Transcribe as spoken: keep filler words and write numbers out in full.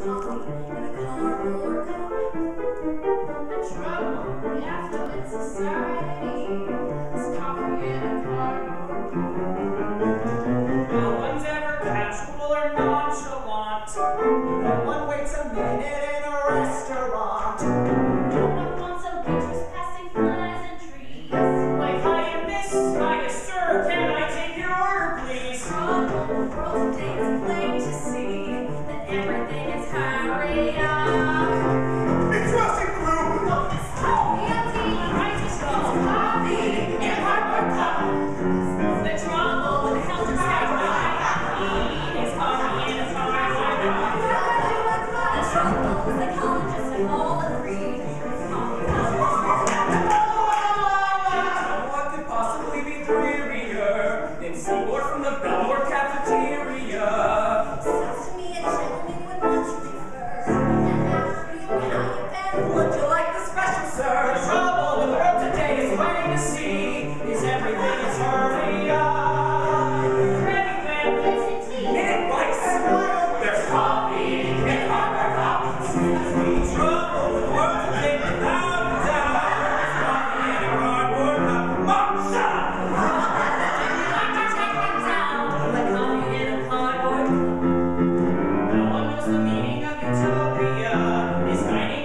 coffee in a cardboard cup. The trouble in affluent society is coffee in a cardboard cup. No one's ever casual or nonchalant. No one waits a minute in a restaurant. No one wants a waitress passing flies and trees. Like, hi, miss, hi, sir, can I take your order, please? From the world today is plain to see that everything is hurry up. It's rusting through! Look, it's coffee empty. I just want coffee in a cardboard cup. The trouble with the helter skelter is coffee in a cardboard cup. The trouble is the colleges have all agreed it's coffee in a cardboard cup. What could possibly be drearier than Seymour from the Belmore cafeteria? Sounds to me a gentleman would much prefer an African Italian. Would you like the special, sir? The trouble with the world today is waiting to see is everything is hurry up. Ready, man? It's a tea. Minute rice. There's coffee in cardboard cups. The trouble with the world today without a doubt is coffee in a cardboard cup. Marcha! No one knows the meaning of utopia. Is finding